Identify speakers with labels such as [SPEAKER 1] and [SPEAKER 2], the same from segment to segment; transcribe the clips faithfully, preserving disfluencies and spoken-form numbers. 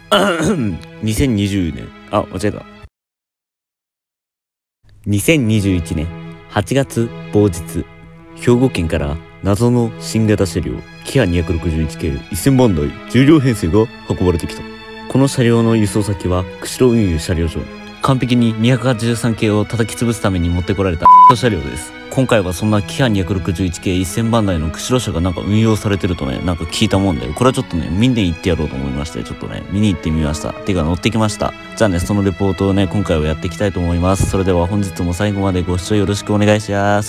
[SPEAKER 1] にせんにじゅうねん、あ、間違えた。にせんにじゅういちねんはちがつ某日、兵庫県から謎の新型車両キハにひゃくろくじゅういち系せんまんだい重量編成が運ばれてきた。この車両の輸送先は釧路運輸車両所。完璧ににひゃくはちじゅうさん系を叩き潰すために持ってこられた車両です。今回はそんなキハにひゃくろくじゅういち系せんまんだいの釧路車がなんか運用されてるとね、なんか聞いたもんで、これはちょっとね、見に行ってやろうと思いまして、ちょっとね、見に行ってみました。てか乗ってきました。じゃあね、そのレポートをね、今回はやっていきたいと思います。それでは本日も最後までご視聴よろしくお願いします。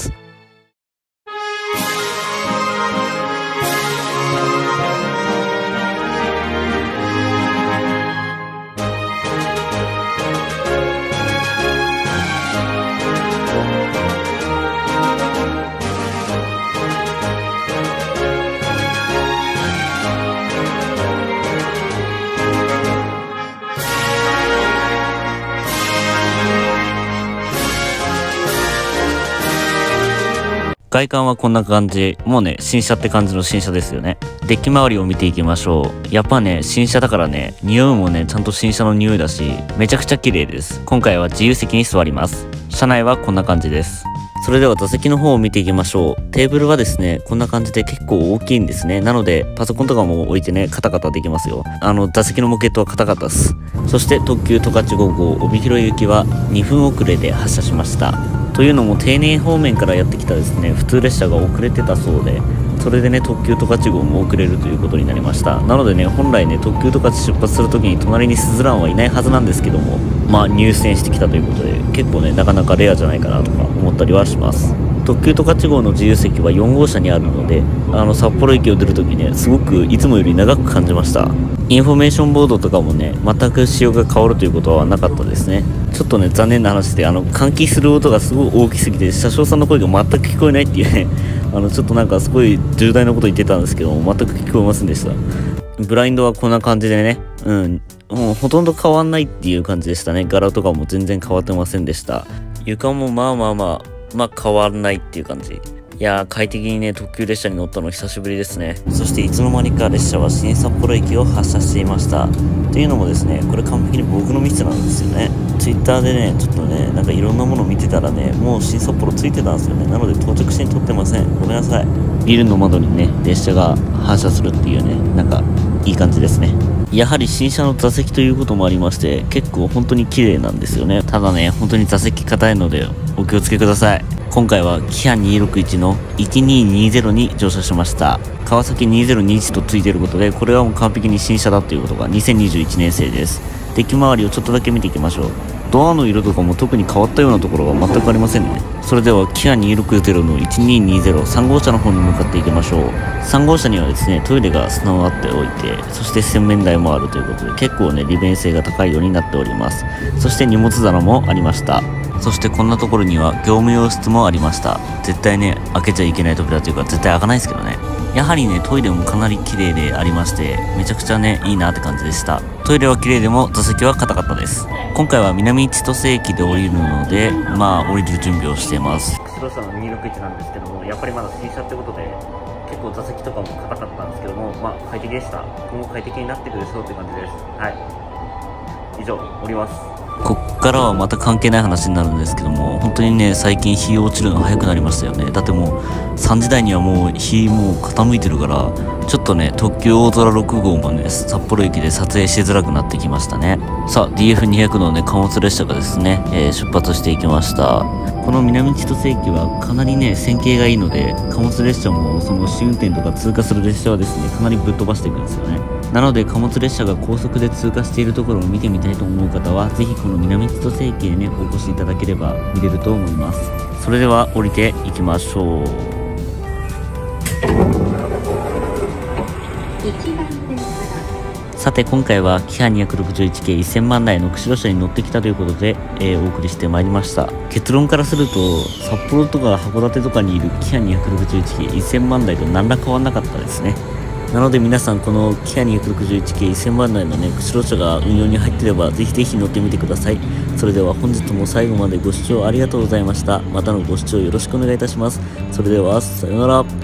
[SPEAKER 1] 外観はこんな感じ。もうね、新車って感じの新車ですよね。デッキ周りを見ていきましょう。やっぱね、新車だからね、匂いもね、ちゃんと新車の匂いだし、めちゃくちゃ綺麗です。今回は自由席に座ります。車内はこんな感じです。それでは座席の方を見ていきましょう。テーブルはですね、こんな感じで結構大きいんですね。なので、パソコンとかも置いてね、カタカタできますよ。あの、座席のモケットはカタカタです。そして特急十勝ご号帯広行きはにふん遅れで発車しました。というのも丁寧方面からやってきたですね、普通列車が遅れてたそうで、それでね、特急十勝号も遅れるということになりました。なのでね、本来ね、特急十勝出発するときに隣にスズランはいないはずなんですけども、まあ入線してきたということで、結構ね、なかなかレアじゃないかなとか思ったりはします。特急十勝号の自由席はよん号車にあるので、あの札幌駅を出るときね、すごくいつもより長く感じました。インフォメーションボードとかもね、全く仕様が変わるということはなかったですね。ちょっとね、残念な話で、あの換気する音がすごい大きすぎて、車掌さんの声が全く聞こえないっていうね、あのちょっとなんかすごい重大なこと言ってたんですけども、全く聞こえませんでした。ブラインドはこんな感じでね、うん、もうほとんど変わんないっていう感じでしたね。柄とかも全然変わってませんでした。床もまあまあまあ、まあ変わらないっていう感じ。いやー、快適にね、特急列車に乗ったの久しぶりですね。そしていつの間にか列車は新札幌駅を発車していました。というのもですね、これ完璧に僕のミスなんですよね。ツイッターでね、ちょっとね、なんかいろんなものを見てたらね、もう新札幌ついてたんですよね。なので到着しに撮ってません。ごめんなさい。ビルの窓にね、列車が反射するっていうね、なんかいい感じですね。やはり新車の座席ということもありまして、結構本当に綺麗なんですよね。ただね、本当に座席硬いのでお気をつけください。今回はキハにひゃくろくじゅういちのいちにーにーぜろに乗車しました。川崎にせんにじゅういちとついていることで、これはもう完璧に新車だということがにせんにじゅういちねん製です。デッキ周りをちょっとだけ見ていきましょう。ドアの色とかも特に変わったようなところは全くありませんね。それではキハにひゃくろくじゅうのいちにーにーぜろさん号車の方に向かっていきましょう。さん号車にはですね、トイレが備わっておいて、そして洗面台もあるということで、結構ね、利便性が高いようになっております。そして荷物棚もありました。そしてこんなところには業務用室もありました。絶対ね、開けちゃいけない扉というか絶対開かないですけどね。やはりね、トイレもかなり綺麗でありまして、めちゃくちゃね、いいなって感じでした。トイレは綺麗でも座席は硬かったです。今回は南千歳駅で降りるので、まあ降りる準備をしています。釧路車のにひゃくろくじゅういちなんですけども、やっぱりまだ新車ってことで、結構座席とかも硬かったんですけども、まあ快適でした。今後快適になってくるでしょうって感じです。はい。以上、降ります。こっからはまた関係ない話になるんですけども、本当にね、最近日落ちるの早くなりましたよね。だってもうさんじ台にはもう日もう傾いてるから、ちょっとね、特急大空ろく号もね、札幌駅で撮影しづらくなってきましたね。さあ ディーエフにひゃく のね、貨物列車がですね、えー、出発していきました。この南千歳駅はかなりね、線形がいいので、貨物列車もその試運転とか通過する列車はですね、かなりぶっ飛ばしていくんですよね。なので貨物列車が高速で通過しているところを見てみたいと思う方は、ぜひこの南千歳駅へね、お越しいただければ見れると思います。それでは降りていきましょう。さて今回はキハにひゃくろくじゅういち系せんまんだいの釧路車に乗ってきたということで、えー、お送りしてまいりました。結論からすると、札幌とか函館とかにいるキハにひゃくろくじゅういち系せんまんだいと何ら変わらなかったですね。なので皆さん、このキハにひゃくろくじゅういち系せんまんだいのね、釧路車が運用に入っていれば、ぜひぜひ乗ってみてください。それでは本日も最後までご視聴ありがとうございました。またのご視聴よろしくお願いいたします。それでは、さようなら。